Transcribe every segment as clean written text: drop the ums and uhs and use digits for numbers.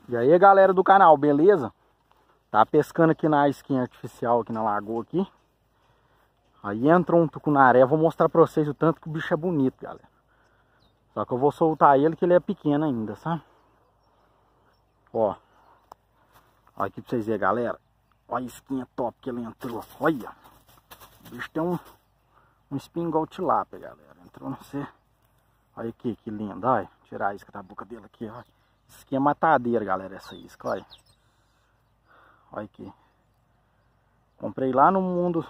E aí, galera do canal, beleza? Tá pescando aqui na isquinha artificial, aqui na lagoa aqui. Aí entrou um tucunaré, vou mostrar pra vocês o tanto que o bicho é bonito, galera. Só que eu vou soltar ele, que ele é pequeno ainda, sabe? Ó. Olha aqui pra vocês verem, galera. Olha a isquinha top que ele entrou. Olha. O bicho tem um espingal tilápia, galera. Entrou, não sei. Olha aqui, que lindo. Olha, tirar a isca da boca dele aqui, ó. Isquinha matadeira, galera, essa isca, olha. Olha aqui. Comprei lá no mundo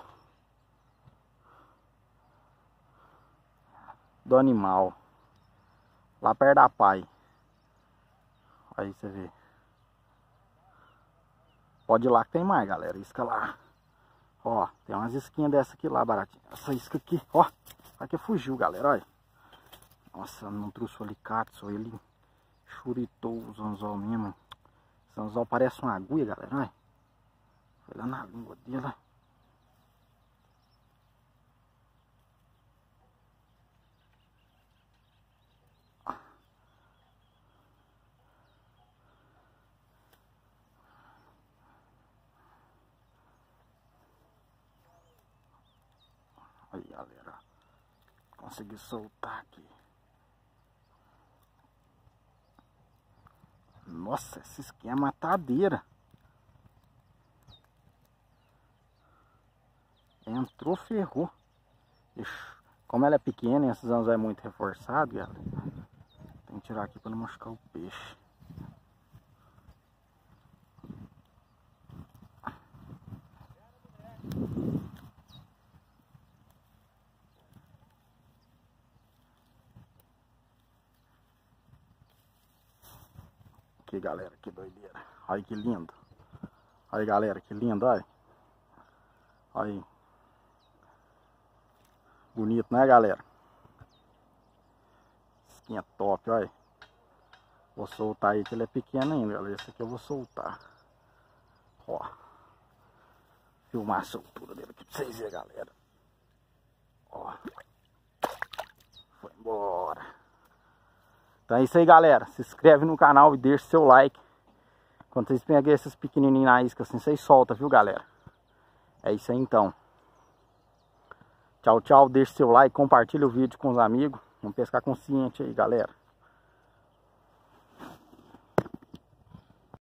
do animal. Lá perto da Pai. Aí você vê. Pode ir lá que tem mais, galera. Isca lá. Ó, tem umas isquinhas dessa aqui lá, baratinha. Essa isca aqui, ó. Aqui fugiu, galera, olha. Nossa, não trouxe o alicate, só ele churitou os anzol mesmo. Esse anzol parece uma agulha, galera, olha. Foi lá na língua dele, ó. Aí, galera, consegui soltar aqui. Nossa, essa isquinha é matadeira. Entrou, ferrou. Ixi, como ela é pequena e esses anzóis é muito reforçado, galera, tem que tirar aqui para não machucar o peixe. Aqui, galera, que doideira. Olha que lindo. Olha, galera, que lindo, olha. Olha aí. Bonito, né, galera? Isquinha top, olha. Vou soltar aí que ele é pequeno ainda, galera. Esse aqui eu vou soltar. Ó. Filmar a soltura dele aqui pra vocês verem, galera. Ó. Foi embora. Então é isso aí, galera. Se inscreve no canal e deixa seu like. Quando vocês pegarem esses pequenininhos na isca assim, vocês soltam, viu, galera? É isso aí, então. Tchau, tchau. Deixa seu like, compartilha o vídeo com os amigos. Vamos pescar consciente aí, galera.